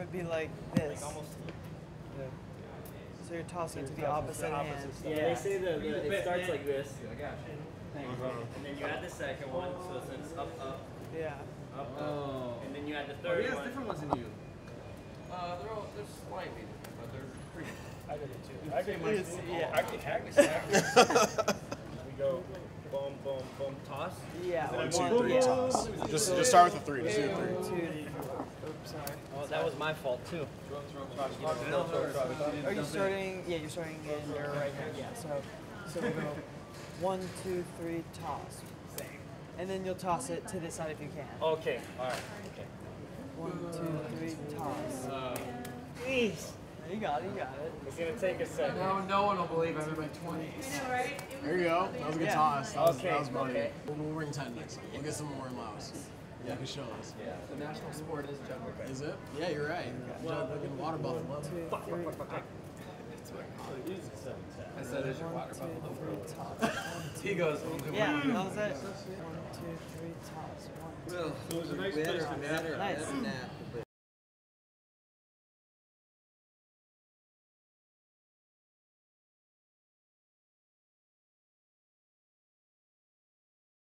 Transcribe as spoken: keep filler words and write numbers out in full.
would be like this. Like almost. Yeah. So you're tossing it to the opposite hand. Yeah, they say that the, it starts like this. I got you. And then you add the second one, so it's up, up, Yeah. up, up. Oh. And then you add the Oh, third he has one. different ones than you. Uh, they're all they're slightly different, but they're pretty. I did it too. I did It is- yeah. I can hack this. We go boom, boom, boom, toss. Yeah. One, two, one, three, yeah. toss. Just, just start with the three. Just do One, the three. two, oops, sorry. Oh, that was my fault too. Are you starting? Yeah, you're starting in your right hand. Yeah. So, so we'll go one, two, three, toss. And then you'll toss it to this side if you can. Okay, alright. Okay. One, two, three, toss. Uh, Jeez. You got it. You got it. It's gonna take a second. Now no one will believe I'm in my twenties. There you go. That was a good Yeah. toss. That was, Okay, that was brilliant. okay. We'll, we'll bring ten next time. We'll get some more Laos. Yeah, you can show us. Yeah. The national sport is jungle Is it? Yeah, you're right. Jump like in water buffalo. One, two, three. I said it's your water One, buffalo. two, three, toss. He goes. Only Yeah, one. that was it. One, two, three, toss. One, two, Well, it was a nice place to nap. nice. Nap.